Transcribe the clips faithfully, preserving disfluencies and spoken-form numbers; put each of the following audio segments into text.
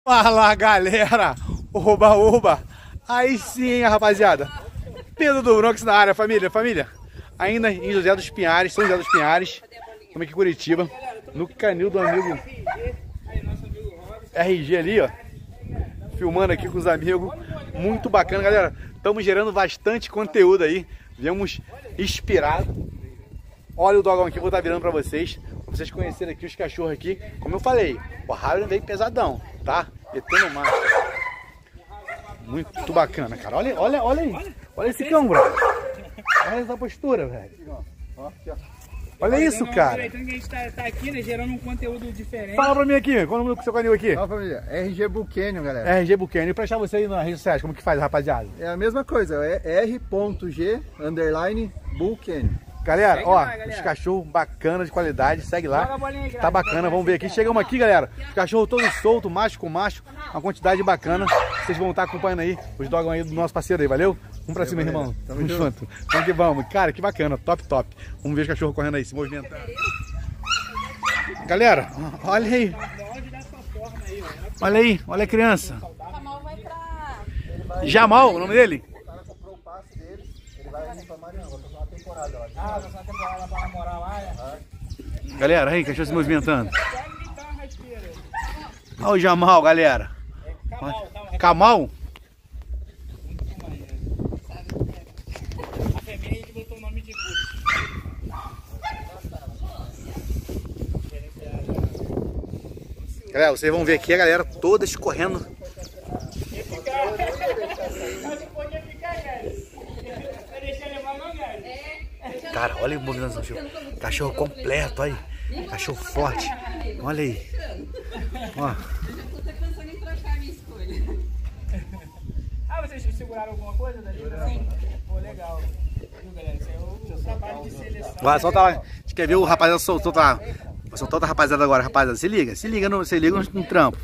Fala, galera! Oba, oba! Aí sim, rapaziada! Pedro do Bronx na área, família, família! Ainda em José dos Pinhares, São José dos Pinhares, estamos aqui em Curitiba, no canil do amigo R G ali, ó. Filmando aqui com os amigos, muito bacana, galera. Estamos gerando bastante conteúdo aí, viemos inspirados. Olha o dogão aqui, vou estar virando pra vocês, pra vocês conhecerem aqui os cachorros aqui. Como eu falei, o Harley veio pesadão, tá? Metendo macho. Muito bacana, cara. Olha, olha, olha aí. Olha esse cão, bro. Olha essa postura, velho. Olha isso, cara. Aproveitando que a gente tá, tá aqui, né, gerando um conteúdo diferente. Fala pra mim aqui, qual é o nome do seu canil aqui? Fala, família. R G Buquênio, galera. R G Buquênio. E pra achar você aí nas redes sociais, como que faz, rapaziada? É a mesma coisa, é R G underline Buquênio. Galera, Segue ó, lá, galera. os cachorros bacanas de qualidade, segue lá. Joga a bolinha aí, Tá galera. bacana, vamos ver aqui. Chegamos aqui, galera. Os cachorros todos soltos, macho com macho, uma quantidade bacana. Vocês vão estar acompanhando aí os dogão aí do nosso parceiro aí, valeu? Vamos pra cima, irmão. Tamo junto. Vamos que vamos. Cara, que bacana, top, top. Vamos ver os cachorros correndo aí, se movimentando. Galera, olha aí. Olha aí, olha a criança. Jamal vai pra... Jamal, o nome dele? O cara comprou o passe deles, ele vai vir pra Mariana, vai passar uma temporada lá. Ah, vai passar uma temporada pra namorar lá, é? Galera, aí, cachorro se movimentando. Olha o Jamal, galera. Kamal? A fêmea a gente botou o nome de Gucci. Galera, vocês vão ver aqui a galera toda escorrendo. Cara, olha o movimento do cachorro completo aí. Cachorro forte. Olha aí. Ó. Eu tô até pensando em trocar a minha escolha. Ah, vocês seguraram alguma coisa dali? Sim. Pô, legal. Viu, galera? Isso é o trabalho de seleção. Vai, solta lá. A gente quer ver o rapaziada soltou lá. Vou soltar outra rapaziada agora, rapaziada. Se liga, se liga no, se liga no, no trampo.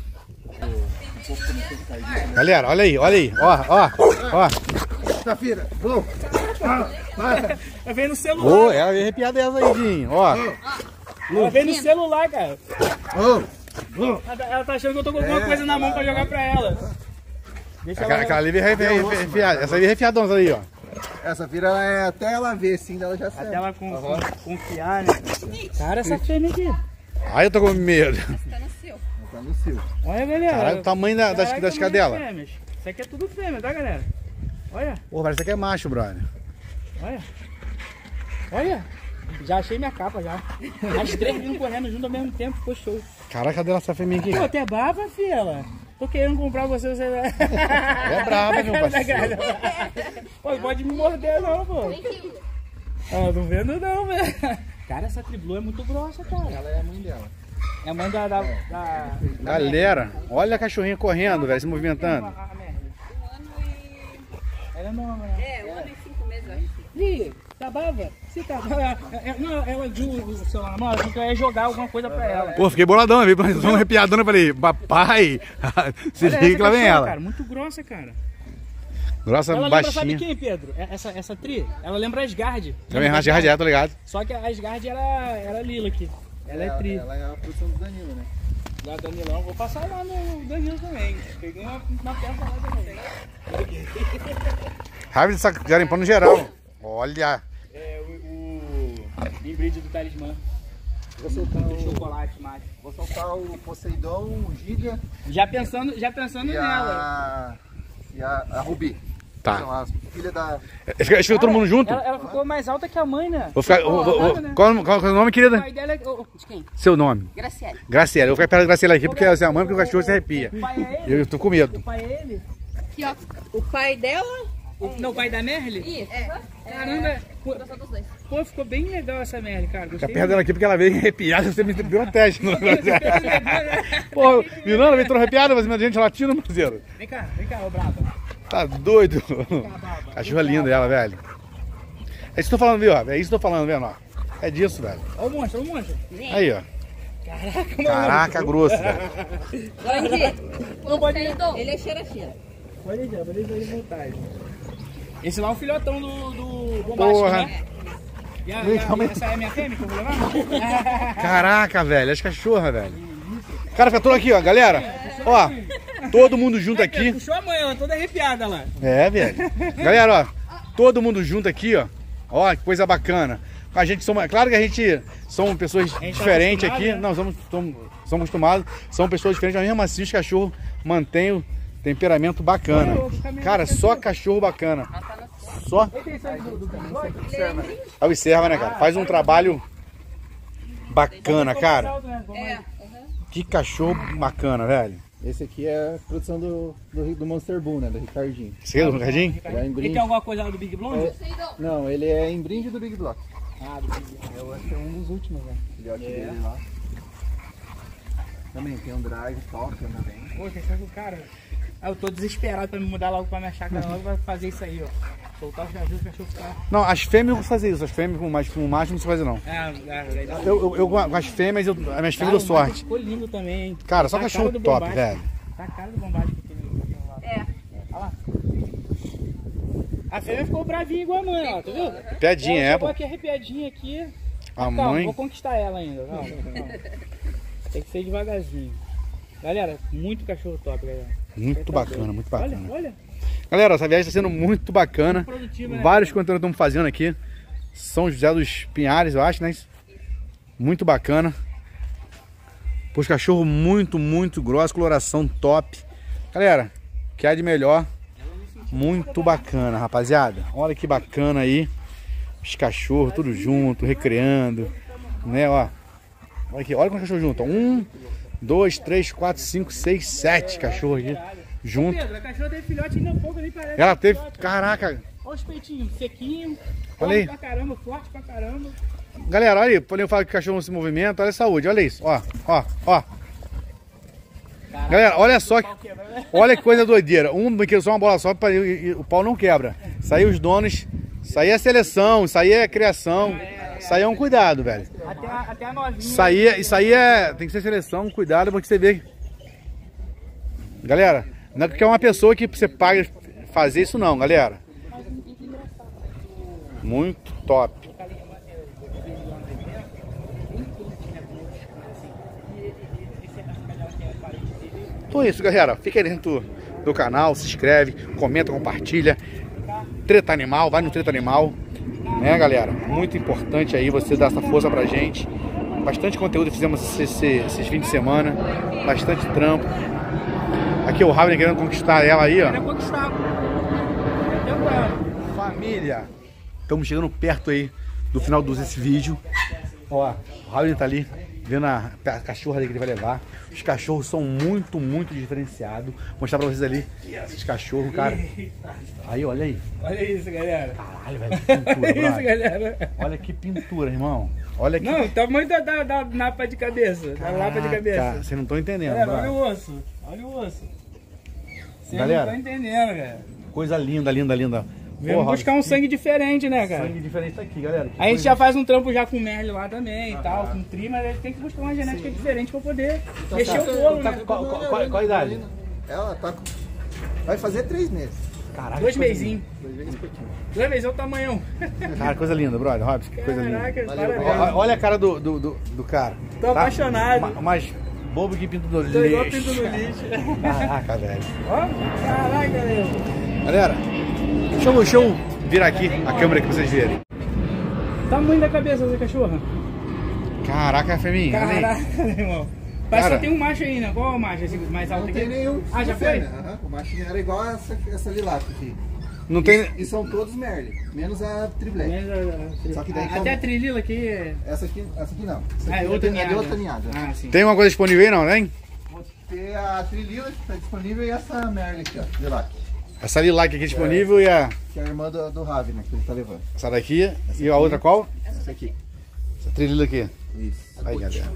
Galera, olha aí, olha aí. Ó, ó, ó. Safira, vamos. Ela veio no celular. Ô, ela veio arrepiada essa aí, Dinho. Ó. Ela veio no celular, cara. Ô, Ela, tá- ela tá achando que eu tô com alguma coisa na mão pra jogar pra ela. Deixa Aquela, ela... aquela ali veio arrepiada. Essa aí veio arrepiadona aí, ó. essa vira é até ela ver, sim, ela já sabe. Até ela com, com, confiar, né? Cara, essa fêmea aqui. Ai, eu tô com medo. Tá no seu. Tá no cio. Olha, galera. Caralho, o tamanho da- das, Caraca, das tamanho cadelas. fêmeas. Isso aqui é tudo fêmea, tá, galera? Olha, Pô, parece que é macho, brother. olha. Olha. Já achei minha capa, já. As três vindo correndo junto ao mesmo tempo, ficou show. Caraca, cadê essa fêmea aqui? Pô, até baba, fiela. Tô querendo comprar você, você... É braba, meu parceiro. Pô, não pode me morder não, pô. Ah, não vendo não, velho. Cara, essa triblu é muito grossa, cara. Ela é a mãe dela. É a mãe da... da, da... Galera, olha a cachorrinha correndo, velho, se movimentando. A- a Merle. Um ano e... Ela é nova, né? É, um ano e cinco meses, eu acho. Ih, tá baba? Se tá baba. É, não, ela viu o celular na mão, ela quer jogar alguma coisa pra ela. Pô, fiquei boladão, veio pra uma arrepiadona, eu falei, papai, se Olha liga essa que lá vem cachorra, ela. Cara, muito grossa, cara. Grossa, Ela lembra, sabe baixinha. quem, Pedro? É- Essa, essa tri? Ela lembra a Asgard. Também rasga radiado, tá ligado? Só que a Asgard era, era lila aqui. Ela é tri. Ela é a produção do Danilo, né? Da Danilão, vou passar lá no Danilo também. Peguei uma, uma peça lá também. Raiva dessa garimpão no geral. Olha. É o, o híbrido do talismã. Vou soltar Do o, chocolate, macho. vou soltar o Poseidon, o Giga Já pensando, já pensando e nela. a, e a, a Rubi. Tá. São as filhas da... Acho que ficou todo mundo junto? Ela, ela ficou mais alta que a mãe, né? Vou ficar. vou- vou- Nada, né? qual, qual, qual é o nome, O querida? pai dela é... o- De quem? Seu nome. Graciela. Graciela. Eu vou ficar perto da Graciela aqui porque ela é a mãe, porque o cachorro se arrepia. O pai é ele? Eu tô com medo. O pai é ele? Aqui, ó. O pai dela... O, não, o pai da Merle? Isso. É. Caramba, pô, Gostou dos dois. pô, ficou bem legal essa Merle, cara. Fica Gostei perto dela aqui porque ela veio arrepiada, você me deu uma teste. Pô, viu não? Ela veio toda arrepiada, mas a gente latindo, parceiro. Vem cá, vem cá, ô brava. Tá doido. Cachorra linda ela, velho. É isso que eu tô falando, viu? ó? É isso que eu tô falando, vendo? ó? É disso, velho. Ó o monstro, ó o monstro. Aí, ó. Caraca, mano. Caraca, grosso, velho. Não pode... Ele é cheira-cheira. Pode deixar, pode deixar ele voltar. Esse lá é o filhotão do, do bombástico, Porra. né? E a, e a, Calma aí. essa é a minha fêmea que eu vou levar? Caraca, velho. As cachorras, velho. Cara, fica tudo aqui, ó, galera. Ó, Todo mundo junto aqui. Puxou a mãe, ela toda arrepiada lá. É, velho. Galera, ó. Todo mundo junto aqui, ó. Ó, que coisa bacana. A gente somos, claro que a gente somos pessoas diferentes tá aqui. né? Não, somos, somos, somos acostumados. São pessoas diferentes, mas mesmo assim os cachorros mantêm o temperamento bacana. Cara, só cachorro bacana. Só. Observa, né, cara? Faz um trabalho bacana, cara. É. Que cachorro bacana, velho. Esse aqui é a produção do, do, do Monster Bull, né? Do Ricardinho. Você é do Ricardinho? Ele é em E brinde. tem alguma coisa lá do Big Blonde? Não, ele é em brinde do Big Block. Ah, do Big Blonde. Eu acho que é um dos últimos, né? Filhote É. dele lá. Também tem um drive top também. Pô, cachorro, cara. Eu tô desesperado pra me mudar logo pra minha chácara logo pra fazer isso aí, ó. Soltar os cachorros, o cachorro ficar. Não, as fêmeas eu vou fazer isso. As fêmeas com mais com macho não se fazer, não. É, é, é. Eu, eu, eu com as fêmeas, eu, as minhas fêmeas Cara, dou o sorte. Macho ficou lindo também, hein? Cara, só Tá a cachorro cara do top, bombástico. velho. Tá a cara do bombástico aquele cachorro lá. É. Olha lá. A fêmea ficou bravinha igual a mãe, ó, tá vendo? Piadinha, Ela é, chegou pô. aqui arrepiadinha aqui. A Calma, mãe. vou conquistar ela ainda. Calma, calma. Tem que ser devagarzinho. Galera, muito cachorro top, galera. Muito bacana, muito bacana. Olha, olha. Galera, essa viagem está sendo muito bacana. Produtiva, né? Vários conteúdos estamos fazendo aqui. São José dos Pinhares, eu acho, né? Muito bacana. Os cachorros muito, muito grossos, coloração top. Galera, o que há de melhor? Muito bacana, rapaziada. Olha que bacana aí. Os cachorros tudo junto, recreando. Né, ó. Olha aqui, olha quantos cachorros juntos. Um, dois, três, quatro, cinco, seis, sete cachorros aqui junto. Pedro, a cachorra teve filhote ainda há pouco, nem parece. Ela teve. filhote. Caraca. Olha os peitinhos, sequinho. Olha aí. Forte pra caramba, forte pra caramba. Galera, olha aí. Quando eu falo que cachorro não se movimenta, olha a saúde. Olha isso. Ó, ó, ó. Caraca, Galera, olha só que. pau quebra, né? Olha que coisa doideira. Um que só uma bola só pra, e, e, o pau não quebra. Isso aí os donos. Isso aí é seleção, isso aí é criação. Isso aí é um cuidado, velho. Até a, até a novinha. Isso aí, é- isso aí é. Tem que ser seleção, cuidado, porque você vê. Galera, não é porque é uma pessoa que você paga fazer isso não, galera. Muito top. Então é isso, galera. Fica aí dentro do canal, se inscreve, comenta, compartilha. Treta Animal, vai no Treta Animal. Né, galera? Muito importante aí você dar essa força pra gente. Bastante conteúdo fizemos esse, esse, esses fins de semana. Bastante trampo. Aqui o Raven querendo conquistar ela aí, ó. Era conquistar. É temporada. Família, estamos chegando perto aí do final desse vídeo. Ó, o Raven tá ali vendo a, a cachorra ali que ele vai levar. Os cachorros são muito, muito diferenciados. Vou mostrar pra vocês ali esses cachorros, cara. Aí, olha aí. Olha isso, galera. Caralho, velho, que pintura, Olha isso, brother. galera. Olha que pintura, irmão. Olha que... Não, o tamanho da, da, da napa de cabeça. Da lapa de Caraca, cabeça. vocês não estão entendendo, Galera, olha brother. o osso. Olha o osso. Vocês Galera. não estão entendendo, galera. Coisa linda, linda, linda. Vamos Porra, buscar um que sangue diferente, né, cara? sangue diferente aqui, galera. Que A gente coisa- já faz um trampo já com o Merle lá também e tal, com o Tri, mas a gente tem que buscar uma genética diferente pra poder mexer o bolo, Tá- né? qual, qual- qual- qual a idade? Ela tá com... Vai fazer três meses. Caraca, Dois que coisa meizinhos. Dois meses e pouquinho. Dois meses é o tamanhão. linda. Cara, coisa linda, brother. Robson, que coisa linda. Caraca, Valeu, parabéns. Ó, Olha a cara do, do, do, do cara. Tô apaixonado. Ma- Mas bobo que pinto do Tô igual lixo. pinto no lixo. Caraca, velho. Ó, caraca, galera. Galera, deixa eu, deixa eu virar aqui a câmera aqui pra vocês verem. Tamanho da cabeça dessa cachorra. Caraca, Feminha. olha aí. Caraca, meu irmão. Parece Cara. que só tem um macho aí, né? Qual é o macho esse mais alto Não aqui? tem nenhum. Ah, já foi? fêmea. Aham, o machinho era igual a essa, essa lilata aqui. Não tem... E são todos Merle, menos a Triblet. Menos a- a- Só que daí a- como- Até a trilila aqui é... Essa aqui, essa aqui não. Essa Ah, aqui é outra é de ninhada. outra ninhada. Ah, sim. Tem uma coisa disponível aí, não, hein? Vou ter a Trilila que está disponível e essa Merle aqui, ó, lilac. Essa lilac aqui disponível e a... Que é a irmã do, do Ravi, né, que ele tá levando. Essa daqui e a outra qual? Essa aqui. Essa trilha aqui. Isso. Aí, galera.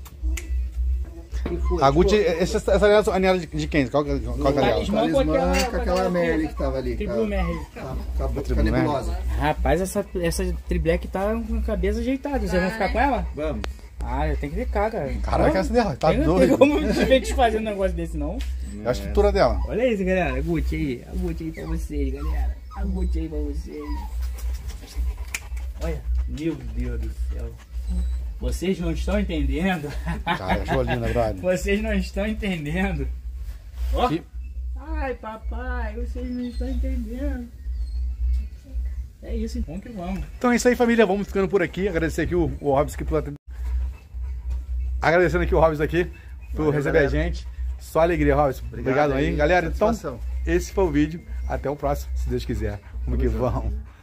A Gucci, essa, essa aliança é a aliança de, de quem? Qual, qual, qual que é a aliança? Talismã com aquela- Talismã com com aquela aquela- Merle que tava ali. Tribu com a- Merle. Com a, com a, com a Tribu Merle. nebulosa. Rapaz, essa, essa tribleque tá com a cabeça ajeitada. Vocês vão ficar com ela? Vamos. Ah, eu tenho que ficar, cara. Caraca, essa dela, tá Tem- Não doido. tem como desfazer um negócio desse, não. É a estrutura dela. Olha isso, galera. A Gucci aí. A Gucci aí pra vocês, galera. A Gucci aí pra vocês. Olha. Meu Deus do céu. Vocês não estão entendendo. Cara, achou linda, brother. Vocês não estão entendendo. Ó. Que- Ai, papai, vocês não estão entendendo. É isso, então que vamos. Então é isso aí, família. Vamos ficando por aqui. Agradecer aqui o, o Robson aqui por atender. Agradecendo aqui o Robson aqui por Valeu, receber galera. a gente. Só alegria, Robson. Obrigado, Obrigado aí, aí, galera. Então, satisfação. esse foi o vídeo. Até o próximo, se Deus quiser. Vamos que vamos.